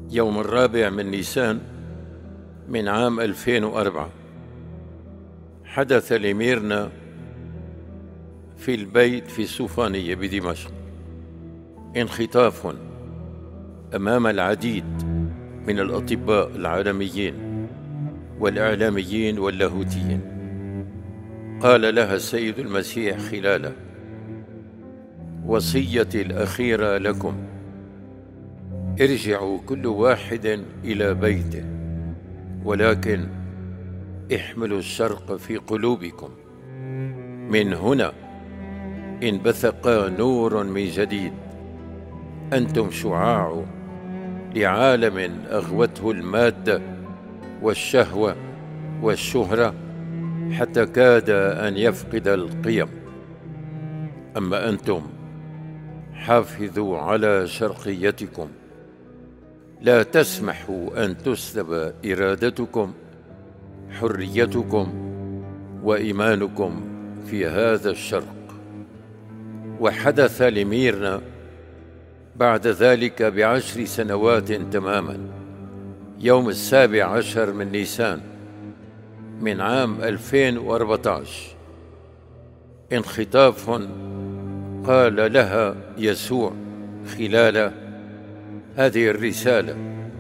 يوم 4 من نيسان من عام 2004 حدث لميرنا في البيت في السوفانية بدمشق انخطاف أمام العديد من الأطباء العالميين والإعلاميين واللاهوتيين. قال لها السيد المسيح خلال وصيتي الأخيرة لكم: ارجعوا كل واحد إلى بيته، ولكن احملوا الشرق في قلوبكم. من هنا انبثق نور من جديد، أنتم شعاع لعالم أغوته المادة والشهوة والشهرة حتى كاد أن يفقد القيم. أما أنتم حافظوا على شرقيتكم، لا تسمحوا أن تسلب إرادتكم، حريتكم وإيمانكم في هذا الشرق. وحدث لميرنا بعد ذلك ب10 سنوات تماما، يوم 17 من نيسان من عام 2014، انخطاف قال لها يسوع خلال هذه الرسالة: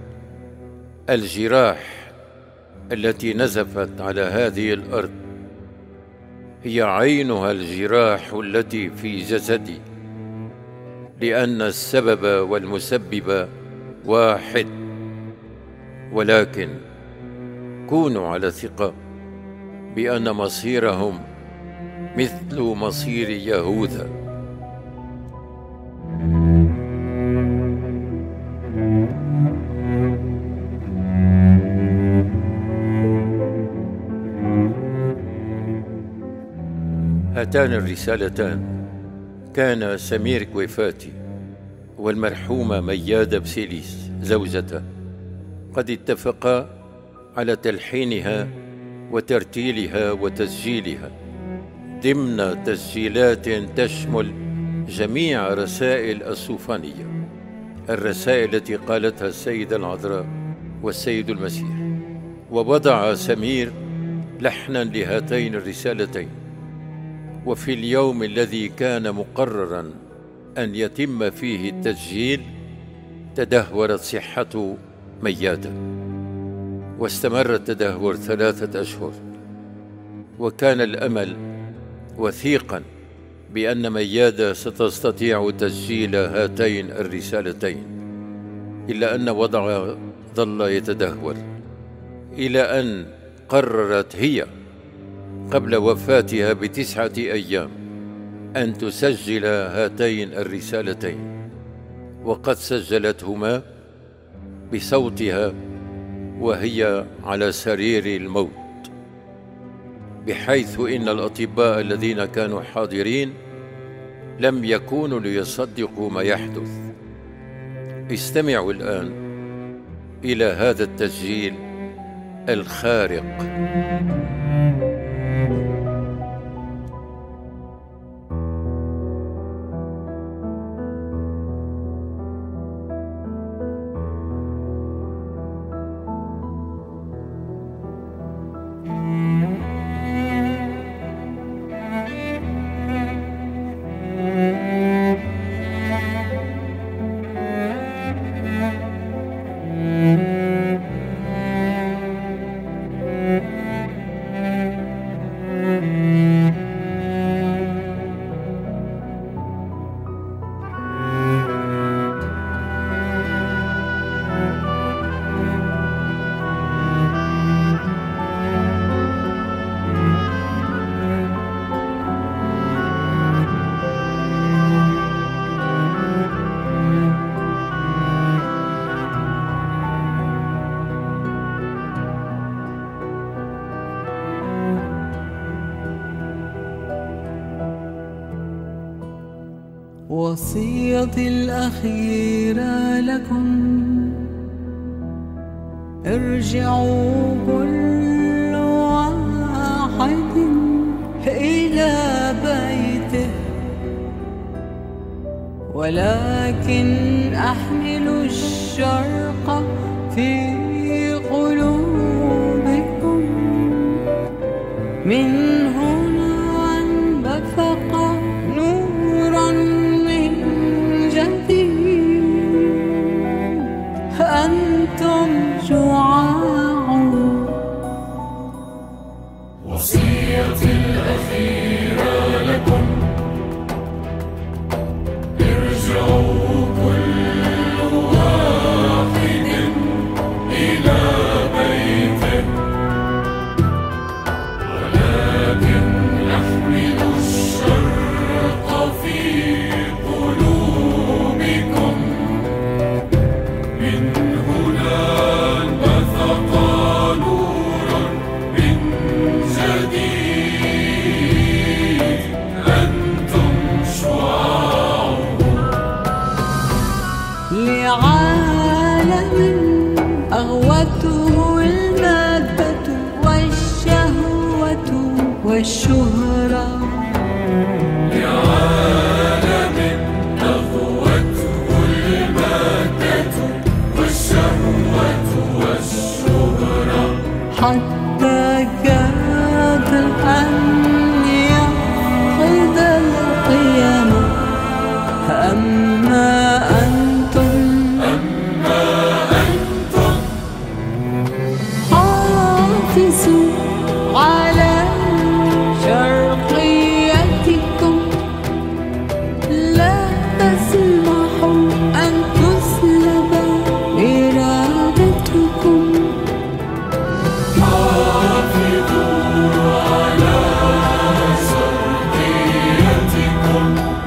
الجراح التي نزفت على هذه الأرض هي عينها الجراح التي في جسدي، لأن السبب والمسبب واحد، ولكن كونوا على ثقة بأن مصيرهم مثل مصير يهوذا. هاتان الرسالتان كان سمير كويفاتي والمرحومة ميادة بسيليس زوجته قد اتفقا على تلحينها وترتيلها وتسجيلها ضمن تسجيلات تشمل جميع رسائل السوفانية، الرسائل التي قالتها السيدة العذراء والسيد المسيح. ووضع سمير لحنا لهاتين الرسالتين. وفي اليوم الذي كان مقررا أن يتم فيه التسجيل تدهورت صحة ميادة، واستمر التدهور 3 أشهر، وكان الأمل وثيقا بأن ميادة ستستطيع تسجيل هاتين الرسالتين، إلا أن وضعها ظل يتدهور، إلى أن قررت هي قبل وفاتها ب9 أيام أن تسجل هاتين الرسالتين، وقد سجلتهما بصوتها وهي على سرير الموت، بحيث إن الأطباء الذين كانوا حاضرين لم يكونوا ليصدقوا ما يحدث. استمعوا الآن إلى هذا التسجيل الخارق. وصيتي الأخيرة لكم: ارجعوا كل واحد إلى بيته، ولكن أحملوا الشر الشرق في قلوبكم. من هنا انبثق نورا من جديد. أنتم شعاع وصيتي الأخيرة لكم، ارجعوا كل واحد إلى بيته، ولكن احملوا الشرق في قلوبكم. من هنا انبثق نورا من جديد. أنتم شعاع لعالم أغوته المادة والشهوة والشهرة. لعالم أغوته المادة والشهوة والشهرة، حتى كاد أن يفقد القيامة. أما أنتم حافظوا على شرقيتكم. لا تسمحوا أن تسلب إرادتكم. حافظوا على شرقيتكم.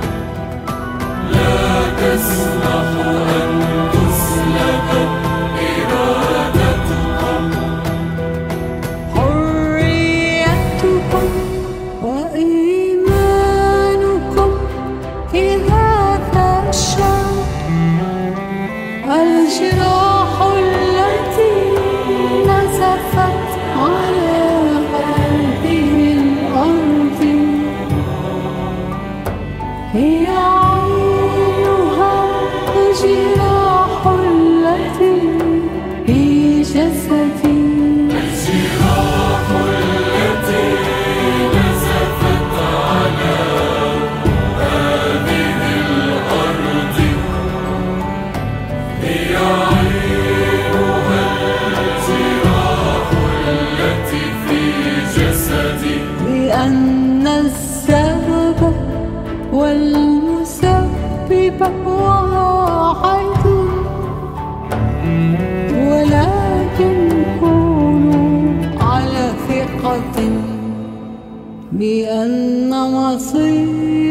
لا تسمحوا أن تسلب إرادتكم. حريتكم وإيمانكم في هذا الشعب. الجراح التي نزفت على هذه الأرض هي عينها الجراح التي في جسدي. الجراح التي نزفت على هذه الأرض هي عينها الجراح التي في جسدي. لأن السبب والمسبب واحد، ولكن كونوا على ثقة بأن مصير